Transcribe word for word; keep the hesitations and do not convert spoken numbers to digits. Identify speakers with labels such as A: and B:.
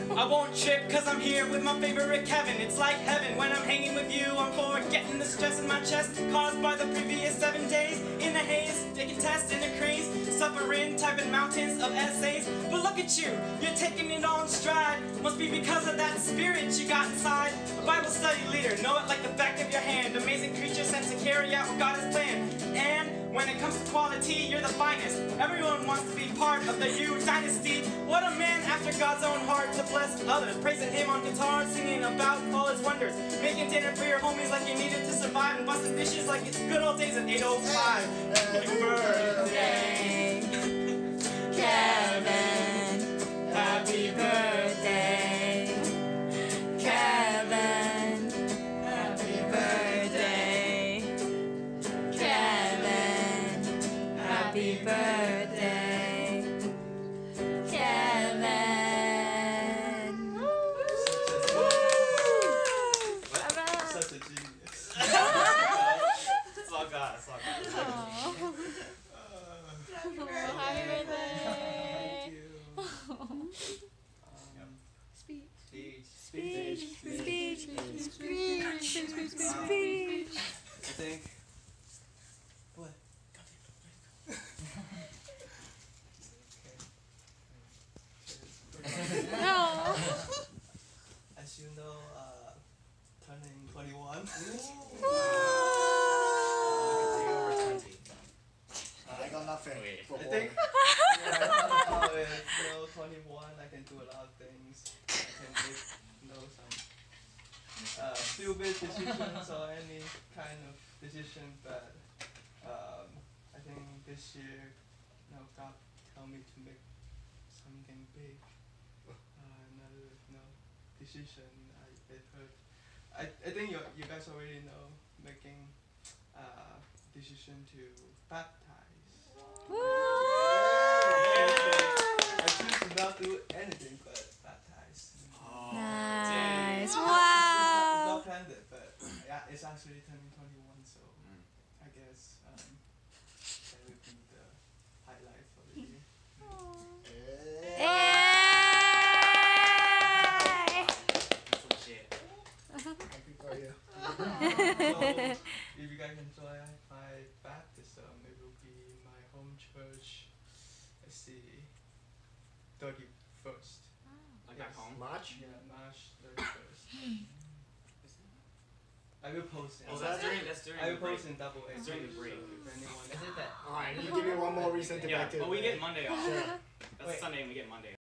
A: I won't trip cause I'm here with my favorite Kevin. It's like heaven when I'm hanging with you. I'm forgetting the stress in my chest caused by the previous seven days. In the haze, taking tests in a craze, suffering, typing mountains of essays. But look at you, you're taking it all in stride. Must be because of that spirit you got inside. A Bible study leader, know it like the back of your hand. Amazing creature sent to carry out what God has planned. And when it comes to quality, you're the finest. Everyone wants to be part of the U dynasty. What a man after God's own heart to bless others. Praising him on guitar, singing about all his wonders. Making dinner for your homies like you needed to survive. And busting dishes like it's good old days at eight oh five. Happy birthday,
B: Kevin. Happy birthday, Kevin. Happy birthday, Kevin. Happy birthday, Kevin.
A: Such a genius. It's all God, it's all God.
B: Happy birthday.
A: Thank you. Um,
B: Speech.
A: speech.
B: Speech. Speech. Speech. Speech.
A: I think. What?
B: No.
A: As you know, uh, turning twenty-one.
C: I got nothing. For
A: I think.
C: water.
A: Yeah, uh, with you know, twenty-one, I can do a lot of things. I can make, you know, some uh, stupid decisions or any kind of decision, but um, I think this year, you know, God tell me to make something big. Uh, another, you know, decision I I've heard. I I think you you guys already know making uh decision to baptize. I choose to not do anything but baptize.
B: Nice.
A: It's
B: Wow.
A: not planned it, but yeah, it's actually turning twenty-one, so I guess um, that would be the highlight for the year.
C: Eh. Happy for you.
A: So if you guys enjoy my baptism, it will be my home church. Let's see, thirty-first.
D: Like back home?
C: March?
A: Yeah, March thirty-first. I will post it.
D: Oh, that's during, that's during
A: I will
D: the break.
A: post in double A.
D: It's during the break.
A: If anyone, is it that?
C: Alright, you give me one more reason to
D: Yeah,
C: back to
D: but we get Monday off.
C: Sure.
D: That's
A: Wait.
D: Sunday and we get Monday.